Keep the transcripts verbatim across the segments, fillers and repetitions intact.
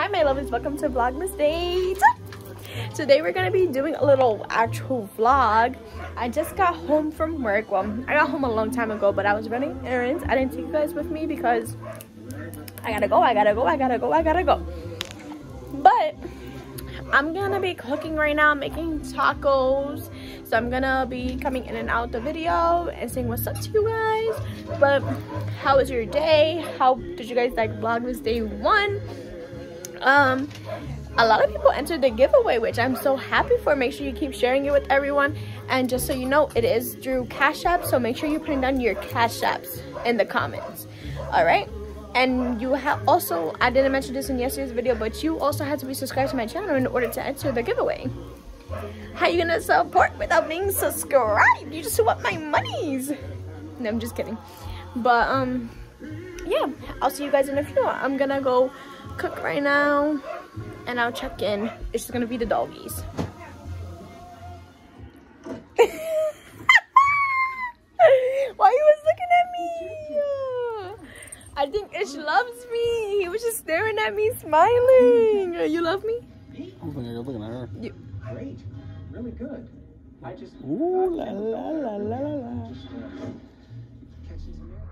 my lovelies, welcome to Vlogmas Day two. Today we're gonna be doing a little actual vlog. I just got home from work. Well, I got home a long time ago, but I was running errands. I didn't take you guys with me because I gotta go, I gotta go, I gotta go, I gotta go. But I'm gonna be cooking right now, making tacos. So I'm gonna be coming in and out the video and saying what's up to you guys. But how was your day? How did you guys like Vlogmas Day one? Um, a lot of people entered the giveaway, which I'm so happy for. Make sure you keep sharing it with everyone. And just so you know, it is through Cash App, so make sure you put down your Cash Apps in the comments. All right? And you have also, I didn't mention this in yesterday's video, but you also have to be subscribed to my channel in order to enter the giveaway. How you gonna support without being subscribed? You just want my monies. No, I'm just kidding. But um, yeah, I'll see you guys in a few. I'm gonna go cook right now, and I'll check in. It's just gonna be the doggies. Why you was looking at me? I think Ish loves me. He was just staring at me, smiling. You love me? I don't think I'm looking at her. You Great, really good. I just Ooh la la la la la la. Just, uh, catching some air.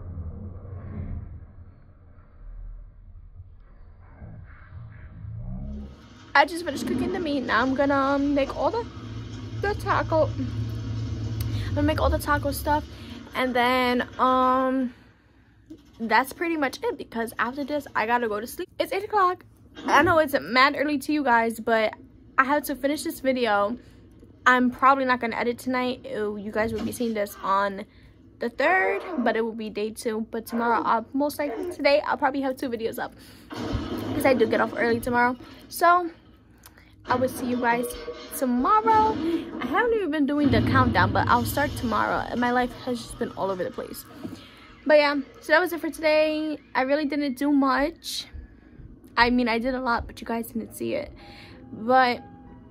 I just finished cooking the meat. Now I'm gonna um, make all the the taco. I'm gonna make all the taco stuff, and then um that's pretty much it, because after this I gotta go to sleep. It's eight o'clock. I know it's mad early to you guys, but I have to finish this video. I'm probably not gonna edit tonight. Ew, you guys will be seeing this on the third, but it will be day two. But tomorrow, I'll most likely today I'll probably have two videos up because I do get off early tomorrow. So I will see you guys tomorrow. I haven't even been doing the countdown, but I'll start tomorrow. And my life has just been all over the place. But yeah, so that was it for today. I really didn't do much. I mean, I did a lot, but you guys didn't see it. But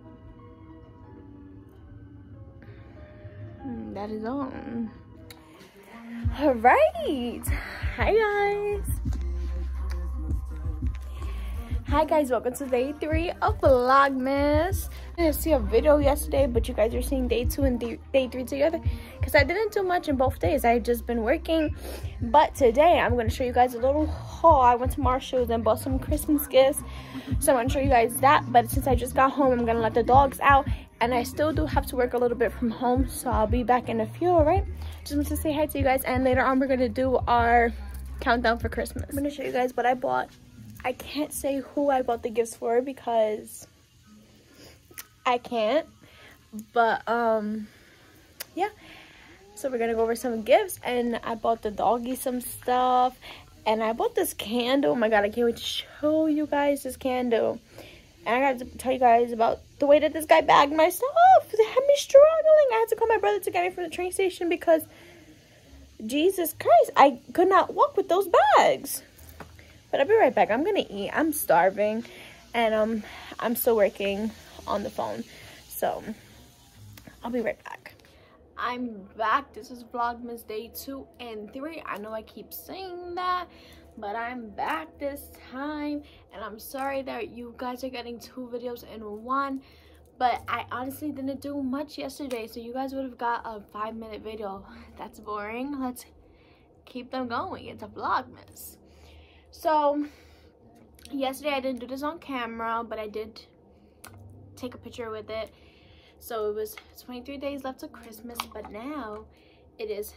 that is all. All right. Hi guys. Hi guys, welcome to day three of Vlogmas. I didn't see a video yesterday, but you guys are seeing day two and day three together because I didn't do much in both days. I've just been working. But today I'm going to show you guys a little haul. I went to Marshall's and bought some Christmas gifts, so I'm going to show you guys that. But since I just got home, I'm going to let the dogs out, and I still do have to work a little bit from home, so I'll be back in a few. All right, just want to say hi to you guys, and later on we're going to do our countdown for Christmas. I'm going to show you guys what I bought. I can't say who I bought the gifts for because I can't, but um yeah, so we're gonna go over some gifts. And I bought the doggy some stuff, and I bought this candle. Oh my god, I can't wait to show you guys this candle. And I got to tell you guys about the way that this guy bagged my stuff. It had me struggling. I had to call my brother to get me from the train station because Jesus Christ, I could not walk with those bags. But I'll be right back. I'm gonna eat. I'm starving, and um, I'm still working on the phone, so I'll be right back. I'm back. This is Vlogmas day two and three. I know I keep saying that, but I'm back this time, and I'm sorry that you guys are getting two videos in one. But I honestly didn't do much yesterday, so you guys would have got a five-minute video. That's boring. Let's keep them going. It's a Vlogmas. So yesterday I didn't do this on camera, but I did take a picture with it. So it was twenty-three days left to Christmas, but now it is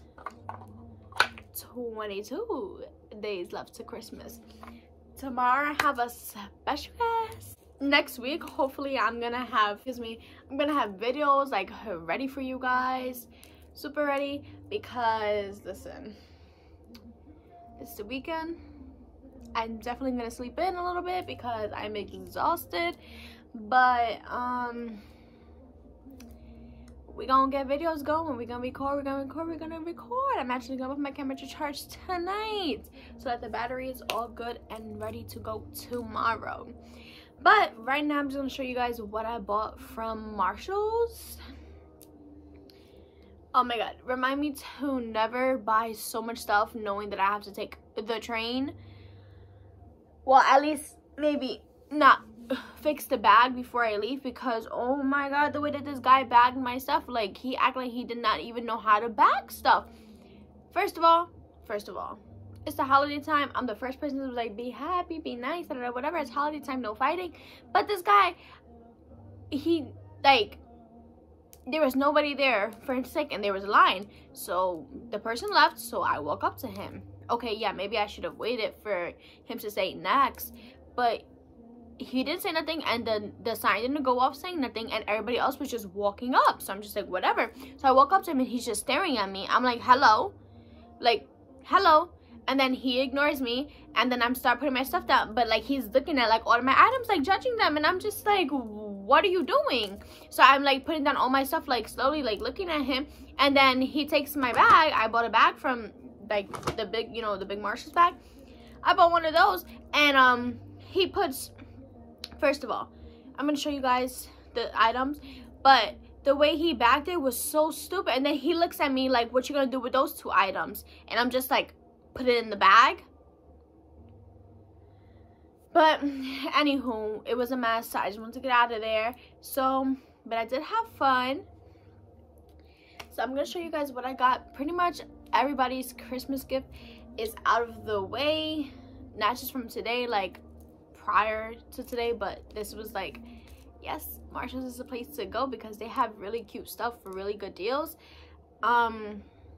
twenty-two days left to Christmas. Tomorrow I have a special guest. Next week, hopefully I'm gonna have, excuse me, I'm gonna have videos like ready for you guys, super ready, because listen, it's the weekend. I'm definitely gonna sleep in a little bit because I'm exhausted, but um we're gonna get videos going. We're gonna record, we're gonna record, we're gonna record. I'm actually gonna put my camera to charge tonight so that the battery is all good and ready to go tomorrow. But right now I'm just gonna show you guys what I bought from Marshall's. Oh my god, remind me to never buy so much stuff knowing that I have to take the train. Well, at least maybe not fix the bag before I leave, because oh my god, the way that this guy bagged my stuff, like he acted like he did not even know how to bag stuff. First of all, first of all, it's the holiday time. I'm the first person to was like, be happy, be nice, whatever. It's holiday time, no fighting. But this guy, he like, there was nobody there for a second. There was a line, so the person left. So I walk up to him. Okay, yeah, maybe I should have waited for him to say next, but he didn't say nothing, and then the sign didn't go off saying nothing, and everybody else was just walking up. So I'm just like, whatever. So I walk up to him and he's just staring at me. I'm like, hello, like hello, and then he ignores me, and then I'm start putting my stuff down, but like he's looking at like all of my items, like judging them, and I'm just like, what are you doing? So I'm like putting down all my stuff, like slowly, like looking at him, and then he takes my bag. I bought a bag from like the big, you know, the big Marshalls bag. I bought one of those, and um he puts, first of all, I'm gonna show you guys the items, but the way he bagged it was so stupid. And then he looks at me like, what you gonna do with those two items? And I'm just like, put it in the bag. But anywho, it was a mess, so I just wanted to get out of there. So, but I did have fun. So I'm gonna show you guys what I got. Pretty much everybody's Christmas gift is out of the way, not just from today, like prior to today, but this was like, yes, Marshalls is a place to go because they have really cute stuff for really good deals. Um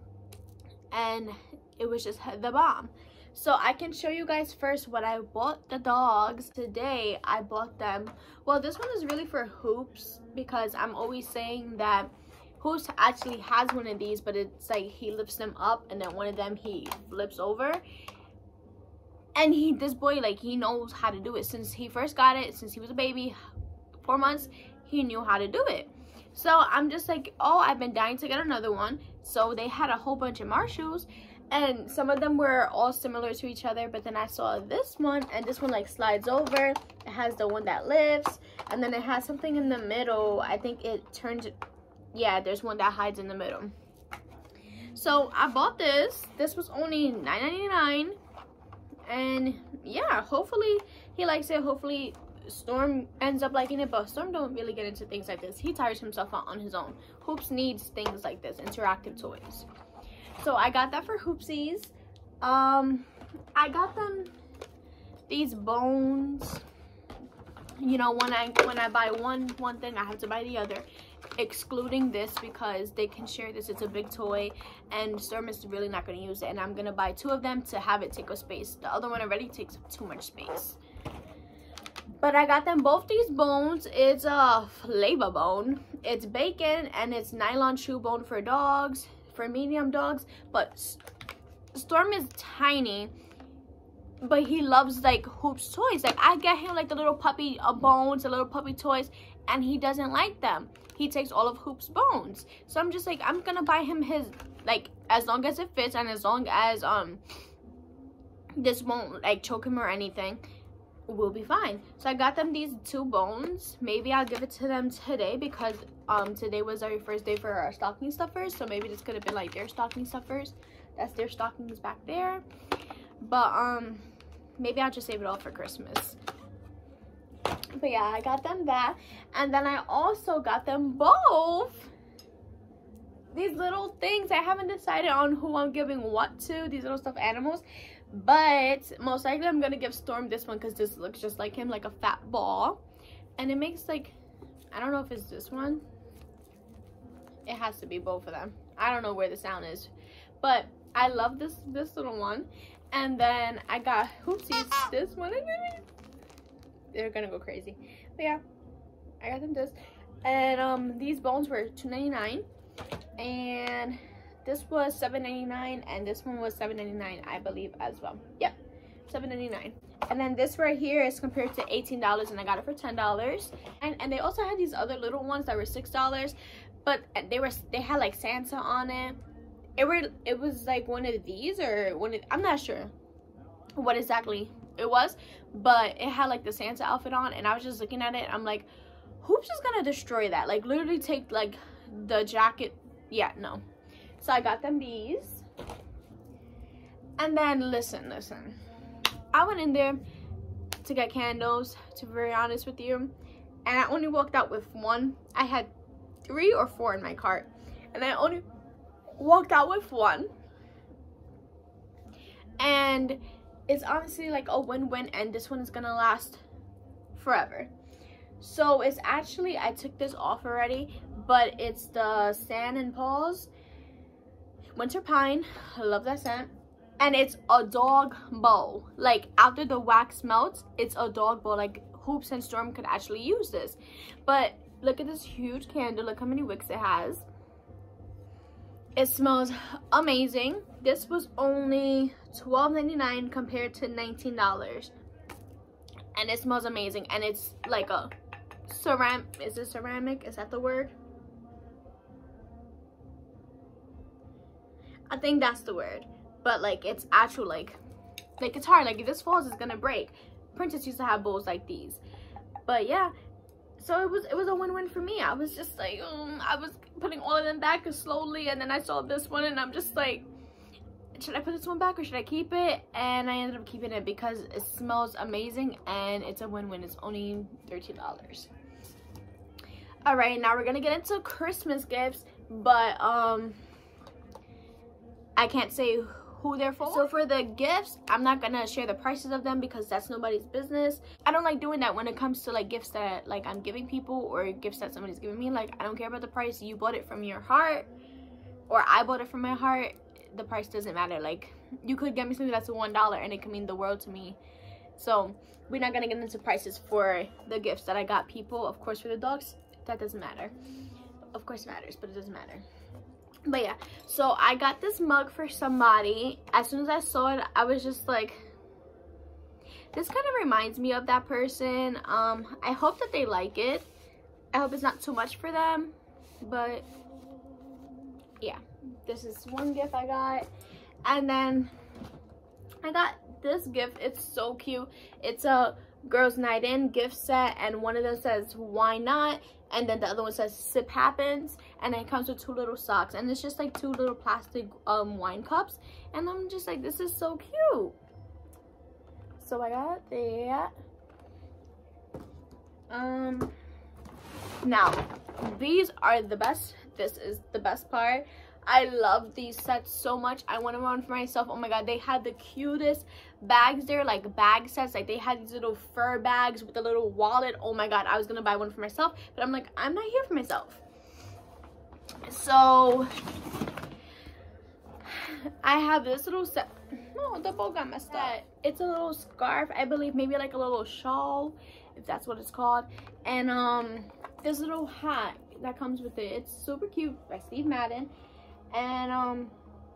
and it was just the bomb. So I can show you guys first what I bought the dogs today. I bought them, well, this one is really for Hoops, because I'm always saying that Hoops actually has one of these, but it's like he lifts them up and then one of them he flips over. And he, this boy, like, he knows how to do it. Since he first got it, since he was a baby, four months, he knew how to do it. So I'm just like, oh, I've been dying to get another one. So they had a whole bunch of Marshalls, and some of them were all similar to each other. But then I saw this one, and this one like slides over. It has the one that lifts, and then it has something in the middle. I think it turns, yeah, there's one that hides in the middle. So I bought this. This was only nine ninety-nine. And yeah, hopefully he likes it. Hopefully Storm ends up liking it, but Storm don't really get into things like this. He tires himself out on his own. Hoops needs things like this, interactive toys. So I got that for Hoopsies. Um, I got them these bones. You know, when I when I buy one one thing, I have to buy the other, excluding this because they can share this. It's a big toy and Storm is really not going to use it, and I'm going to buy two of them to have it take up space. The other one already takes up too much space. But I got them both these bones. It's a flavor bone, it's bacon, and it's nylon shoe bone for dogs, for medium dogs. But Storm is tiny, but he loves like Hoops toys. Like I get him like the little puppy uh, bones, the little puppy toys, and he doesn't like them. He takes all of Hoops bones. So I'm just like, I'm gonna buy him his, like, as long as it fits and as long as um this won't like choke him or anything, we'll be fine. So I got them these two bones. Maybe I'll give it to them today because um today was our first day for our stocking stuffers. So maybe this could have been like their stocking stuffers. That's their stockings back there. But um maybe I'll just save it all for Christmas. But yeah, I got them that, and then I also got them both these little things. I haven't decided on who I'm giving what to, these little stuffed animals, but most likely I'm gonna give Storm this one because this looks just like him, like a fat ball, and it makes like, I don't know if it's this one. It has to be both of them. I don't know where the sound is, but I love this this little one. And then I got Hoopsies this one. They're gonna go crazy. But yeah, I got them this, and um these bones were two ninety-nine, and this was seven ninety-nine, and this one was seven ninety-nine, I believe, as well. Yep, seven ninety-nine. And then this right here is compared to eighteen dollars, and I got it for ten dollars. And and they also had these other little ones that were six dollars, but they were they had like Santa on it. It were it was like one of these, or one of, I'm not sure what exactly it was, but it had like the Santa outfit on, and I was just looking at it. I'm like, Hoops is gonna destroy that, like literally take like the jacket. Yeah, no. So I got them these, and then listen listen I went in there to get candles, to be very honest with you, and I only walked out with one. I had three or four in my cart, and I only walked out with one. And it's honestly like a win-win, and this one is gonna last forever. So it's actually, I took this off already, but it's the San and Paul's Winter Pine. I love that scent. And it's a dog bowl. Like, after the wax melts, it's a dog bowl. Like, Hoops and Storm could actually use this. But look at this huge candle. Look how many wicks it has. It smells amazing. This was only twelve ninety-nine compared to nineteen dollars. And it smells amazing. And it's like a ceramic. Is it ceramic? Is that the word? I think that's the word. But like, it's actual, like, like it's hard. Like, if this falls, it's gonna break. Princess used to have bowls like these. But yeah, so it was it was a win-win for me. I was just like, um, I was putting all of them back slowly, and then I saw this one, and I'm just like, should I put this one back or should I keep it? And I ended up keeping it because it smells amazing, and it's a win-win. It's only thirteen dollars. All right, now we're gonna get into Christmas gifts, but um, I can't say who they're for. So for the gifts, I'm not gonna share the prices of them because that's nobody's business. I don't like doing that when it comes to like gifts that like I'm giving people or gifts that somebody's giving me. Like, I don't care about the price. You bought it from your heart, or I bought it from my heart. The price doesn't matter. Like, you could get me something that's one dollar and it can mean the world to me. So we're not gonna get into prices for the gifts that I got people. Of course, for the dogs, that doesn't matter. Of course it matters, but it doesn't matter. But yeah, so I got this mug for somebody. As soon as I saw it, I was just like, this kind of reminds me of that person. um I hope that they like it. I hope it's not too much for them, but yeah, this is one gift I got. And then I got this gift. It's so cute. It's a girls night in gift set, and one of them says why not, and then the other one says sip happens, and it comes with two little socks, and it's just like two little plastic um wine cups, and I'm just like, this is so cute. So I got that. Um now these are the best. This is the best part. I love these sets so much. I want one for myself. Oh my god, they had the cutest bags there, like bag sets. Like, they had these little fur bags with a little wallet. Oh my god, I was gonna buy one for myself, but I'm like, I'm not here for myself. So I have this little set. No, the bow got messed up. It's a little scarf, I believe, maybe like a little shawl, if that's what it's called. And um this little hat that comes with it. It's super cute, by Steve Madden. And um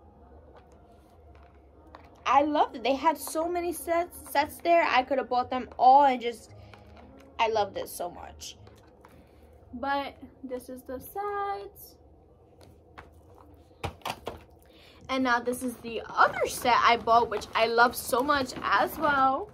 I loved it. They had so many sets sets there. I could have bought them all, and just, I love this so much. But this is the sets. And now this is the other set I bought, which I love so much as well.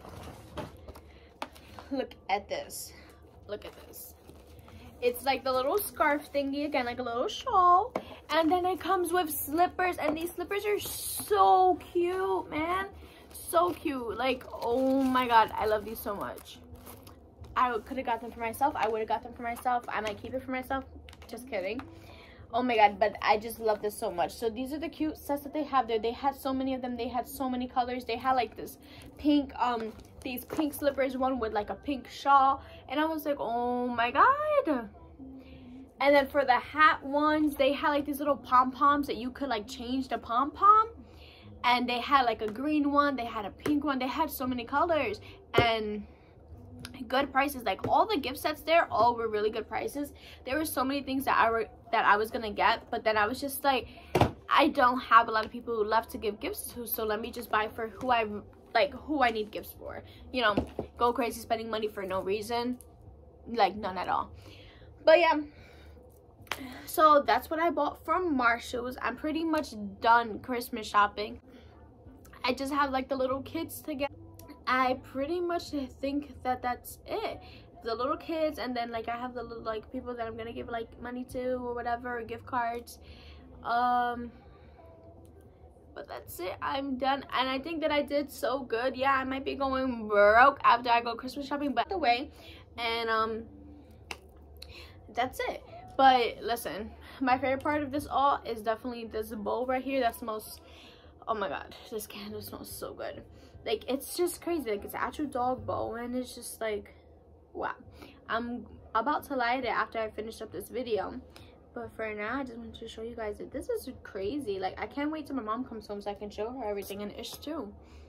Look at this. Look at this. It's like the little scarf thingy, again, like a little shawl. And then it comes with slippers, and these slippers are so cute, man. So cute. Like, oh my god, I love these so much. I could have got them for myself. I would have got them for myself. I might keep it for myself. Just kidding. Oh my god, but I just love this so much. So these are the cute sets that they have there. They had so many of them. They had so many colors. They had like this pink, um, these pink slippers, one with like a pink shawl. And I was like, oh my god. And then for the hat ones, they had like these little pom-poms that you could like change the pom-pom. And they had like a green one. They had a pink one. They had so many colors. And good prices. Like, all the gift sets there, all were really good prices. There were so many things that I were that I was gonna get, but then I was just like, I don't have a lot of people left to give gifts to, so let me just buy for who I like, who I need gifts for. You know, go crazy spending money for no reason, like none at all. But yeah, so that's what I bought from Marshalls. I'm pretty much done Christmas shopping. I just have like the little kids to get. I pretty much think that that's it. The little kids, and then like I have the little like people that I'm gonna give like money to or whatever, or gift cards. Um But that's it, I'm done. And I think that I did so good. Yeah, I might be going broke after I go Christmas shopping, but the way. And um that's it. But listen, my favorite part of this all is definitely this bowl right here. That smells, oh my god, this candle smells so good. Like, it's just crazy. Like, it's an actual dog bowl, and it's just like, wow. I'm about to light it after I finish up this video, but for now I just wanted to show you guys that this is crazy. Like, I can't wait till my mom comes home so I can show her everything. And Ish too.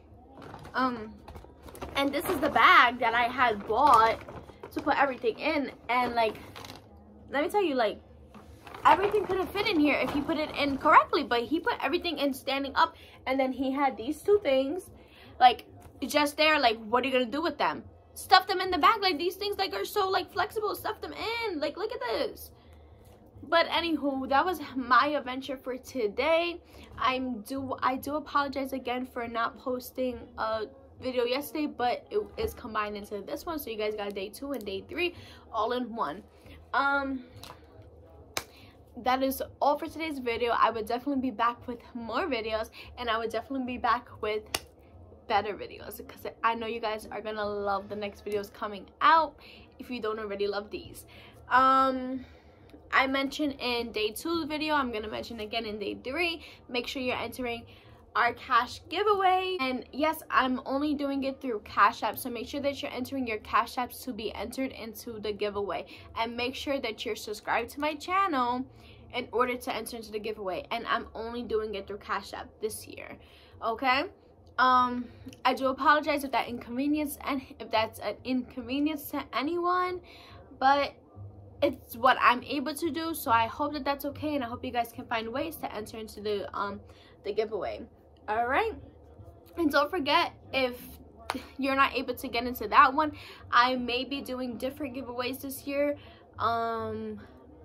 Um and this is the bag that I had bought to put everything in. And like, let me tell you, like, everything could have fit in here if he put it in correctly, but he put everything in standing up. And then he had these two things like just there. Like, what are you gonna do with them? Stuff them in the bag. Like, these things like are so like flexible. Stuff them in. Like, look at this. But anywho, that was my adventure for today. I'm do I do apologize again for not posting a video yesterday, but it is combined into this one, so you guys got day two and day three all in one. Um that is all for today's video. I would definitely be back with more videos, and I would definitely be back with better videos, because I know you guys are gonna love the next videos coming out if you don't already love these. um I mentioned in day two video, I'm gonna mention again in day three. Make sure you're entering our cash giveaway. And yes, I'm only doing it through Cash App, so make sure that you're entering your Cash Apps to be entered into the giveaway. And make sure that you're subscribed to my channel in order to enter into the giveaway. And I'm only doing it through Cash App this year, okay? um I do apologize if that inconvenience and if that's an inconvenience to anyone, but it's what I'm able to do, so I hope that that's okay, and I hope you guys can find ways to enter into the um the giveaway. All right, and don't forget, if you're not able to get into that one, I may be doing different giveaways this year. um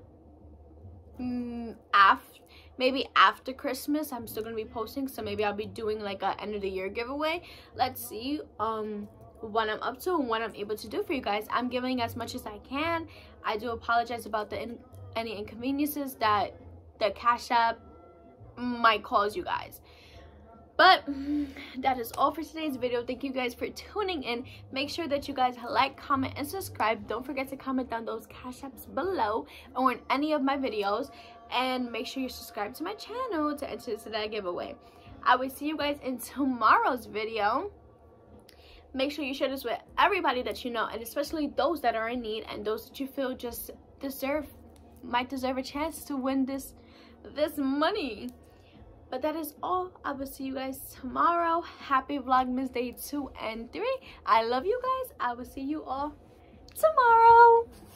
mm, after maybe after Christmas, I'm still gonna be posting, so maybe I'll be doing like a end of the year giveaway. Let's see um what I'm up to and what I'm able to do for you guys. I'm giving as much as I can. I do apologize about the in any inconveniences that the Cash App might cause you guys. But that is all for today's video. Thank you guys for tuning in. Make sure that you guys like, comment, and subscribe. Don't forget to comment down those Cash Apps below or in any of my videos. And make sure you subscribe to my channel to enter into that giveaway. I will see you guys in tomorrow's video. Make sure you share this with everybody that you know, and especially those that are in need and those that you feel just deserve, might deserve a chance to win this, this money. But that is all. I will see you guys tomorrow. Happy Vlogmas day two and three. I love you guys. I will see you all tomorrow.